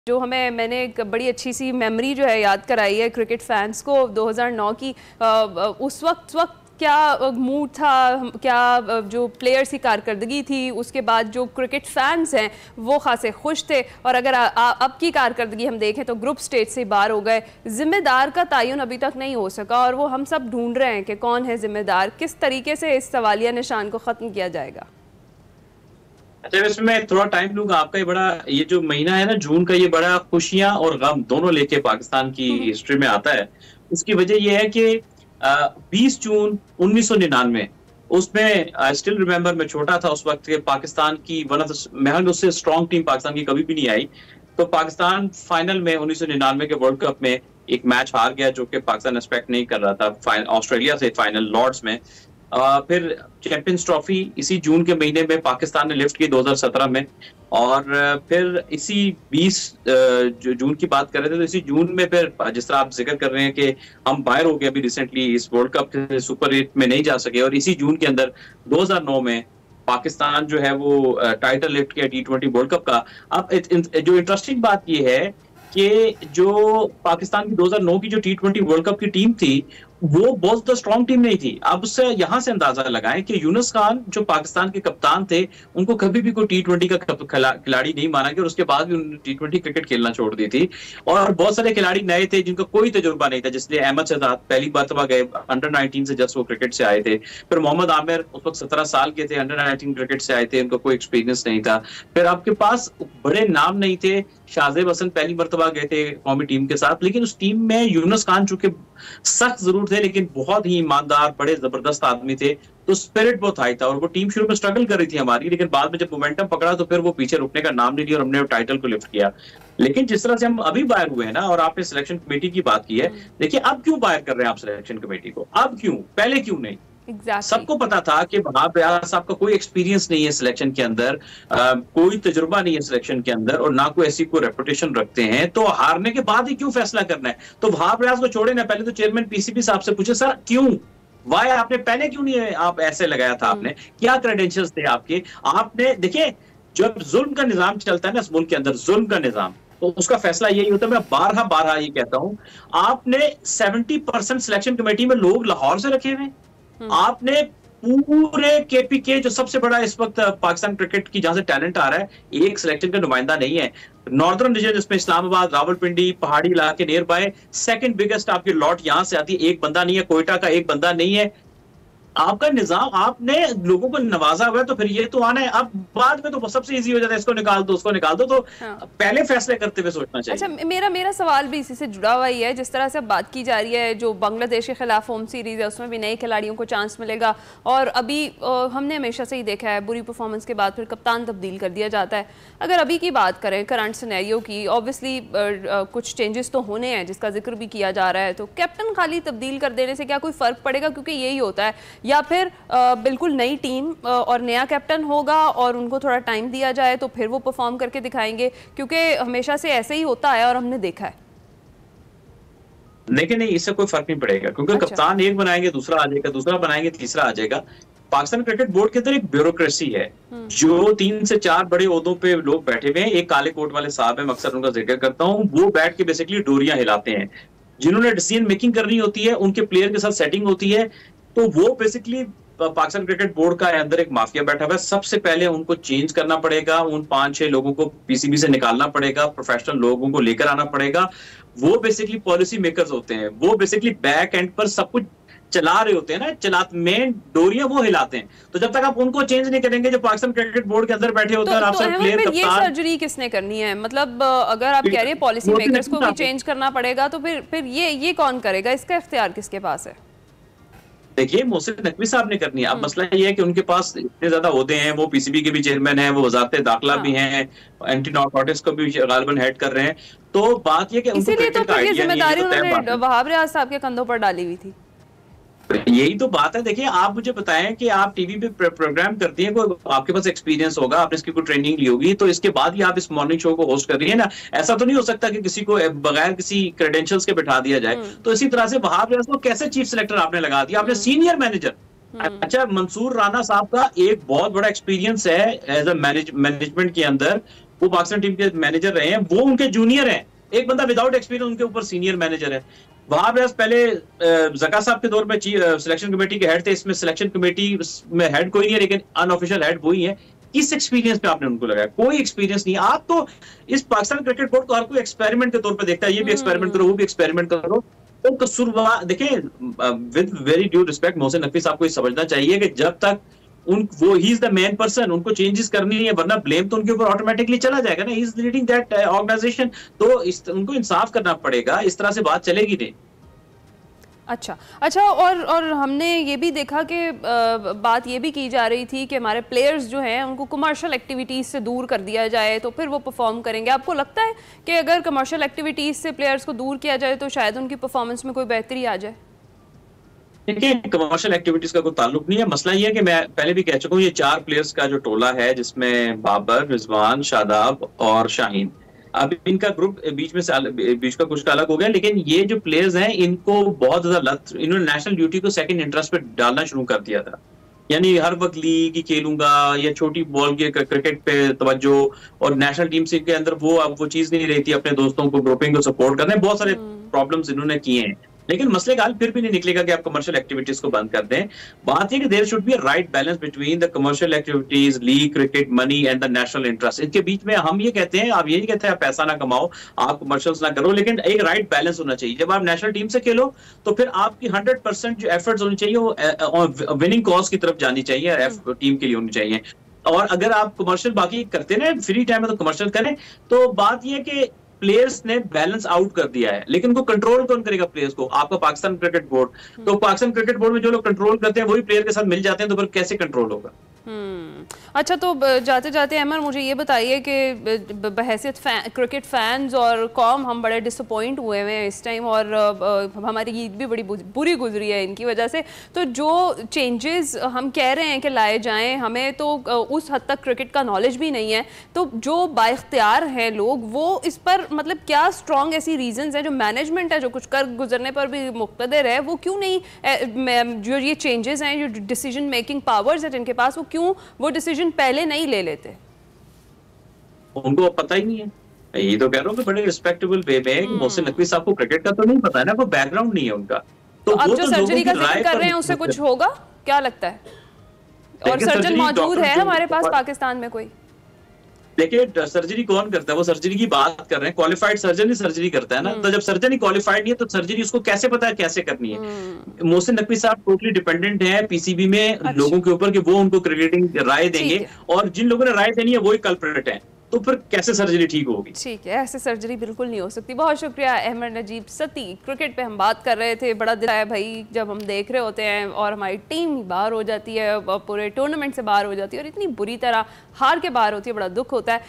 जो मैंने एक बड़ी अच्छी सी मेमोरी जो है याद कराई है क्रिकेट फैंस को 2009 की। उस वक्त क्या मूड था, क्या जो प्लेयर्स की कारकर्दगी थी, उसके बाद जो क्रिकेट फैंस हैं वो खासे खुश थे। और अगर अब की कारकर्दगी हम देखें तो ग्रुप स्टेज से बाहर हो गए। जिम्मेदार का तयन अभी तक नहीं हो सका और वो हम सब ढूंढ रहे हैं कि कौन है जिम्मेदार, किस तरीके से इस सवालिया निशान को ख़त्म किया जाएगा। अच्छा, वैसे मैं थोड़ा टाइम लूंगा आपका। ये जो महीना है ना जून का, ये बड़ा खुशियां और गम दोनों लेके पाकिस्तान की हिस्ट्री में आता है। उसकी वजह यह है कि 20 जून 1999 उसमें आई स्टिल रिमेंबर, मैं छोटा था उस वक्त के, पाकिस्तान की वन ऑफ महल उससे स्ट्रॉन्ग टीम पाकिस्तान की कभी भी नहीं आई। तो पाकिस्तान फाइनल में 1999 के वर्ल्ड कप में एक मैच हार गया जो कि पाकिस्तान एक्सपेक्ट नहीं कर रहा था, ऑस्ट्रेलिया से फाइनल लॉर्ड्स में। फिर चैंपियंस ट्रॉफी इसी जून के महीने में पाकिस्तान ने लिफ्ट की 2017 में। और फिर इसी 20 जून की बात कर रहे थे, तो इसी जून में फिर जिस तरह आप जिक्र कर रहे हैं कि हम बाहर हो गए अभी रिसेंटली इस वर्ल्ड कप के, सुपर 8 में नहीं जा सके। और इसी जून के अंदर 2009 में पाकिस्तान जो है वो टाइटल लिफ्ट किया T20 वर्ल्ड कप का। अब जो इंटरेस्टिंग बात ये है कि जो पाकिस्तान की 2009 की जो T20 वर्ल्ड कप की टीम थी वो बहुत तो स्ट्रॉन्ग टीम नहीं थी। अब उससे यहां से अंदाजा लगाएं कि यूनुस खान जो पाकिस्तान के कप्तान थे, उनको कभी भी कोई T20 का खिलाड़ी नहीं माना गया और उसके बाद भी उन्होंने T20 क्रिकेट खेलना छोड़ दी थी। और बहुत सारे खिलाड़ी नए थे जिनका कोई तजुर्बा नहीं था, जिसलिए अहमद शहजाद पहली मरतबा गए अंडर 19 से, जस्ट वो क्रिकेट से आए थे। फिर मोहम्मद आमिर उस वक्त 17 साल के थे, अंडर 19 क्रिकेट से आए थे, उनका कोई एक्सपीरियंस नहीं था। फिर आपके पास बड़े नाम नहीं थे। शाहजेब हसन पहली मरतबा गए थे कौमी टीम के साथ, लेकिन उस टीम में यूनुस खान चूंकि सख्त जरूर थे लेकिन बहुत ही ईमानदार, बड़े जबरदस्त आदमी थे, तो स्पिरिट बहुत हाई था। और वो टीम शुरू में स्ट्रगल कर रही थी हमारी, लेकिन बाद में जब मोमेंटम पकड़ा तो फिर वो पीछे रुकने का नाम नहीं लिया और हमने वो टाइटल को लिफ्ट किया। लेकिन जिस तरह से हम अभी बाहर हुए हैं ना, और आपने सिलेक्शन कमेटी की बात की है, देखिए अब क्यों बाहर कर रहे हैं आप सिलेक्शन कमेटी को, अब क्यों, पहले क्यों नहीं? Exactly. सबको पता था कि वहाब रियाज साहब का कोई एक्सपीरियंस नहीं है सिलेक्शन के अंदर, कोई तजुर्बा नहीं है सिलेक्शन के अंदर, और ना कोई ऐसी कोई रेपुटेशन रखते हैं, तो हारने के बाद ही क्यों फैसला करना है? तो वहाब रियाज को छोड़े ना, पहले तो चेयरमैन पीसीबी साहब से पूछे सर क्यों, वाई आपने पहले क्यों नहीं आप ऐसे लगाया था, आपने क्या क्रेडेंशियल्स थे आपके? आपने देखिए, जब जुल्म का निजाम चलता है ना इस मुल्क के अंदर, जुल्म का निजाम, तो उसका फैसला यही होता है। मैं बारहा ये कहता हूं, आपने 70% सिलेक्शन कमेटी में लोग लाहौर से रखे हुए, आपने पूरे केपीके जो सबसे बड़ा इस वक्त पाकिस्तान क्रिकेट की जहां से टैलेंट आ रहा है, एक सिलेक्शन का नुमाइंदा नहीं है। नॉर्दर्न रीजन जिसमें इस्लामाबाद, रावलपिंडी, पहाड़ी इलाके नियर बाय, सेकंड बिगेस्ट आपकी लॉट यहां से आती है, एक बंदा नहीं है। कोयटा का एक बंदा नहीं है। आपका निजाम, आपने लोगों को नवाजा हुआ है, तो फिर ये तो आना है। अब बाद में तो सबसे इजी हो जाता है, इसको निकाल दो उसको निकाल दो, तो पहले फैसले करते हुए सोचना चाहिए। अच्छा, मेरा सवाल भी इसी से जुड़ा हुआ ही है। जिस तरह से अब बात की जा रही है, जो बांग्लादेश के खिलाफ होम सीरीज है उसमें भी नए खिलाड़ियों को चांस मिलेगा, और अभी हमने हमेशा से ही देखा है बुरी परफॉर्मेंस के बाद फिर कप्तान तब्दील कर दिया जाता है। अगर अभी की बात करें करंट सिनेरियो की, ऑब्वियसली कुछ चेंजेस तो होने हैं जिसका जिक्र भी किया जा रहा है, तो कैप्टन खाली तब्दील कर देने से क्या कोई फर्क पड़ेगा? क्योंकि यही होता है, या फिर बिल्कुल नई टीम और नया कैप्टन होगा और उनको थोड़ा टाइम दिया जाए तो फिर वो परफॉर्म करके दिखाएंगे, क्योंकि हमेशा से ऐसे ही होता है और हमने देखा है। लेकिन नहीं, इससे कोई फर्क नहीं पड़ेगा, क्योंकि अच्छा। कप्तान एक बनाएंगे दूसरा आ जाएगा, दूसरा बनाएंगे तीसरा आ जाएगा। पाकिस्तान क्रिकेट बोर्ड के अंदर एक ब्यूरोक्रेसी है, जो 3 से 4 बड़े ओहदों पे लोग बैठे हुए हैं। एक काले कोट वाले साहब है, मैं अक्सर उनका जिक्र करता हूँ, वो बैठ के बेसिकली डोरियां हिलाते हैं। जिन्होंने डिसीजन मेकिंग करनी होती है, उनके प्लेयर के साथ सेटिंग होती है, तो वो बेसिकली पाकिस्तान क्रिकेट बोर्ड का अंदर एक माफिया बैठा हुआ है। सबसे पहले उनको चेंज करना पड़ेगा, उन 5-6 लोगों को पीसीबी से निकालना पड़ेगा, प्रोफेशनल लोगों को लेकर आना पड़ेगा। वो बेसिकली पॉलिसी मेकर्स होते हैं, वो बेसिकली बैक एंड पर सब कुछ चला रहे होते हैं ना, मेन डोरियां वो हिलाते हैं। तो जब तक आप उनको चेंज नहीं करेंगे, जो पाकिस्तान क्रिकेट बोर्ड के अंदर बैठे होते हैं, आप सब प्लेयर कप्तान, ये सर्जरी किसने करनी है? मतलब अगर आप कह रहे हैं पॉलिसी मेकर्स को भी चेंज करना पड़ेगा, तो फिर ये कौन करेगा? इसका इख्तियार किसके पास है? देखिए, मोहसिन नकवी साहब ने करनी है। अब मसला ये है कि उनके पास इतने ज्यादा ओहदे हैं, वो पीसीबी के भी चेयरमैन हैं, वो वजारत दाखिला भी हैं, एंटी नारकोटिक्स को भी गालिबन हेड कर रहे हैं। तो बात ये कि इसीलिए तो फिर ये जिम्मेदारी उन्होंने वहाब रियाज साहब के कंधों पर डाली हुई थी। यही तो बात है। देखिए, आप मुझे बताएं कि आप टीवी पे प्रोग्राम करती हैं, कोई आपके पास एक्सपीरियंस होगा, आपने इसकी कोई ट्रेनिंग ली होगी, तो इसके बाद ही आप इस मॉर्निंग शो को होस्ट कर रही है ना। ऐसा तो नहीं हो सकता कि किसी को बगैर किसी क्रेडेंशियल्स के बिठा दिया जाए। तो इसी तरह से वहाब रियाज को कैसे चीफ सेलेक्टर आपने लगा दिया? आपने सीनियर मैनेजर। अच्छा, मंसूर राना साहब का एक बहुत बड़ा एक्सपीरियंस है एज अ मैनेजमेंट के अंदर, वो पाकिस्तान टीम के मैनेजर रहे हैं, वो उनके जूनियर हैं। एक बंदा विदाउट एक्सपीरियंस उनके ऊपर सीनियर मैनेजर है। वहां पे पहले जका साहब के दौर में सिलेक्शन कमेटी के हेड थे, इसमें सिलेक्शन कमेटी में हेड कोई नहीं है, लेकिन अनऑफिशियल हेड वही है। किस एक्सपीरियंस पे आपने उनको लगाया? कोई एक्सपीरियंस नहीं। आप तो इस पाकिस्तान क्रिकेट बोर्ड को हर कोई एक्सपेरिमेंट के तौर पे देखता है, ये भी एक्सपेरिमेंट करो, वो भी एक्सपेरिमेंट करो। तो कसूरवार देखिए, with very due respect, Mohsin Naqvi साहब को समझना चाहिए कि जब तक वो ही इज द मेन पर्सन, उनको चेंजेस करनी है, वरना ब्लेम तो उनके ऊपर ऑटोमेटिकली चला जाएगा ना। He is leading that organisation, तो उनको इंसाफ करना पड़ेगा। इस तरह से बात चलेगी नहीं। अच्छा, और हमने ये भी देखा कि बात ये भी की जा रही थी कि हमारे प्लेयर्स जो हैं उनको कमर्शियल एक्टिविटीज़ से दूर कर दिया जाए तो फिर वो परफॉर्म करेंगे। आपको लगता है कि अगर कमर्शियल एक्टिविटीज़ से प्लेयर्स को दूर किया जाए तो शायद उनकी परफॉर्मेंस में कोई बेहतरी आ जाए? देखिए, कमर्शियल एक्टिविटीज का कोई ताल्लुक नहीं है। मसला ये है कि मैं पहले भी कह चुका हूँ, ये 4 प्लेयर्स का जो टोला है, जिसमें बाबर, रिजवान, शादाब और शाहीन, अब इनका ग्रुप बीच का कुछ का अलग हो गया, लेकिन ये जो प्लेयर्स हैं इनको बहुत ज्यादा लत, इन्होंने नेशनल ड्यूटी को सेकंड इंटरेस्ट पे डालना शुरू कर दिया था। यानी हर वक्त लीग ही खेलूंगा या छोटी बॉल के क्रिकेट पे तवज्जो, और नेशनल टीम से के अंदर अब वो चीज नहीं रहती अपने दोस्तों को, ग्रुपिंग को सपोर्ट करने। बहुत सारे प्रॉब्लम्स इन्होंने किए हैं, लेकिन मसले का हल फिर भी नहीं निकलेगा कि आप कमर्शियल एक्टिविटीज को बंद कर दें। बात यह कि there should be a right balance between the commercial activities, league, cricket, money and the national interest. इनके बीच में हम ये कहते हैं, आप ये नहीं कहते आप पैसा ना कमाओ, आप कमर्शियल्स ना करो, लेकिन एक राइट बैलेंस होना चाहिए। जब आप नेशनल टीम से खेलो तो फिर आपकी 100% जो एफर्ट्स होनी चाहिए वो विनिंग कॉज की तरफ जानी चाहिए, टीम के लिए होनी चाहिए। और अगर आप कमर्शियल बाकी करते ना फ्री टाइम में तो कमर्शियल करें, तो बात यह है कि प्लेयर्स ने बैलेंस आउट कर दिया है, लेकिन उनको कंट्रोल कौन करेगा प्लेयर्स को? आपका पाकिस्तान क्रिकेट बोर्ड। तो पाकिस्तान क्रिकेट बोर्ड में जो लोग कंट्रोल करते हैं वही प्लेयर के साथ मिल जाते हैं, तो फिर कैसे कंट्रोल होगा? अच्छा, तो जाते जाते अमर मुझे ये बताइए कि बहैसियत क्रिकेट फैंस और कौम हम बड़े डिसअपॉइंट हुए हैं इस टाइम, और हमारी ईद भी बड़ी बुरी गुजरी है इनकी वजह से। तो जो चेंजेस हम कह रहे हैं कि लाए जाएं, हमें तो उस हद तक क्रिकेट का नॉलेज भी नहीं है, तो जो बाइख्तियार हैं लोग, वो इस पर मतलब क्या स्ट्रॉन्ग ऐसी रीजंस हैं, जो मैनेजमेंट है जो कुछ कर गुजरने पर भी मुक़्तदर है, वो क्यों नहीं, जो ये चेंजेस हैं, जो डिसीजन मेकिंग पावर्स है जिनके पास, वो क्यों वो डिसीजन पहले नहीं ले लेते? उनको पता ही नहीं है। यही तो कह रहा हूँ कि बड़े रिस्पेक्टेबल वे में मोहसिन नकवी साहब को क्रिकेट का तो नहीं पता है ना, कोई बैकग्राउंड नहीं है उनका। तो अब जो सर्जरी का जिक्र कर रहे हैं उससे कुछ होगा, क्या लगता है? और सर्जन मौजूद है हमारे पास पाकिस्तान में कोई? देखिए, सर्जरी कौन करता है? वो सर्जरी की बात कर रहे हैं, क्वालिफाइड सर्जन ही सर्जरी करता है ना। तो जब सर्जन ही क्वालिफाइड नहीं है तो सर्जरी उसको कैसे पता है कैसे करनी है? मोहसिन नकवी साहब टोटली डिपेंडेंट है पीसीबी में लोगों के ऊपर कि वो उनको क्रिकेटिंग राय देंगे, और जिन लोगों ने राय देनी है वही कल्प्रिट है, तो फिर कैसे सर्जरी ठीक होगी? ठीक है, ऐसे सर्जरी बिल्कुल नहीं हो सकती। बहुत शुक्रिया अहमद नजीब सती। क्रिकेट पे हम बात कर रहे थे, बड़ा दिल है भाई जब हम देख रहे होते हैं और हमारी टीम ही बाहर हो जाती है, पूरे टूर्नामेंट से बाहर हो जाती है और इतनी बुरी तरह हार के बाहर होती है, बड़ा दुख होता है।